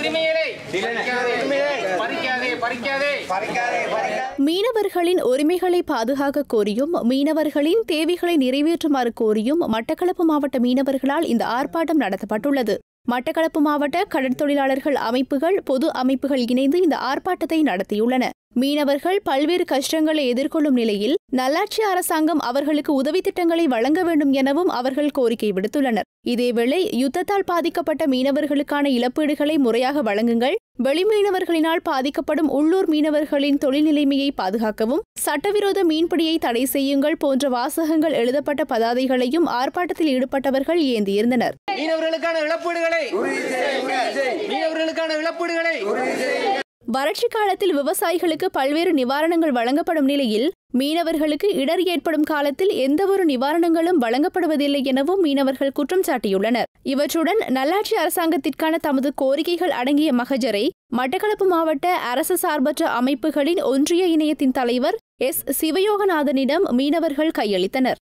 மீனவர்களின் உரிமைகளை பாதுகாக்க கோரியும் மீனவர்களின் தேவைகளை நிறைவேற்றுமாறு கோரியும் மட்டக்களப்பு மாவட்ட மீனவர்களால் இந்த ஆர்ப்பாட்டம் நடத்தப்பட்டுள்ளது. மட்டக்களப்பு மாவட்ட கடற்தொழிலாளர்கள் அமைப்புகள், பொது அமைப்புகள் இணைந்து இந்த ஆர்ப்பாட்டத்தை நடத்தியுள்ளன. மீனவர்கள் பல்வேறு கஷ்டங்களை எதிர்கொள்ளும் நிலையில் நல்லாட்சி அரசாங்கம் அவர்களுக்கு உதவி திட்டங்களை வழங்க வேண்டும் எனவும் அவர்கள் கோரிக்கை விடுத்துள்ளனர். இதேவேளை யுத்தத்தால் பாதிக்கப்பட்ட மீனவர்களுக்கான இழப்பீடுகளை முறையாக வழங்குங்கள், வெளிமீனவர்களினால் பாதிக்கப்படும் உள்ளூர் மீனவர்களின் தொழில் நிலைமையை பாதுகாக்கவும், சட்டவிரோத மீன்பிடியை தடை செய்யுங்கள் போன்ற வாசகங்கள் எழுதப்பட்ட பதாதைகளையும் ஆர்ப்பாட்டத்தில் ஈடுபட்டவர்கள் ஏந்தியிருந்தனர். வறட்சி காலத்தில் விவசாயிகளுக்கு பல்வேறு நிவாரணங்கள் வழங்கப்படும் நிலையில் மீனவர்களுக்கு இடர் ஏற்படும் காலத்தில் எந்தவொரு நிவாரணங்களும் வழங்கப்படுவதில்லை எனவும் மீனவர்கள் குற்றம் சாட்டியுள்ளனர். இவற்றுடன் நல்லாட்சி அரசாங்கத்திற்கான தமது கோரிக்கைகள் அடங்கிய மகஜரை மட்டக்களப்பு மாவட்ட அரசு சார்பற்ற அமைப்புகளின் ஒன்றிய இணையத்தின் தலைவர் எஸ். சிவயோகநாதனிடம் மீனவர்கள் கையளித்தனர்.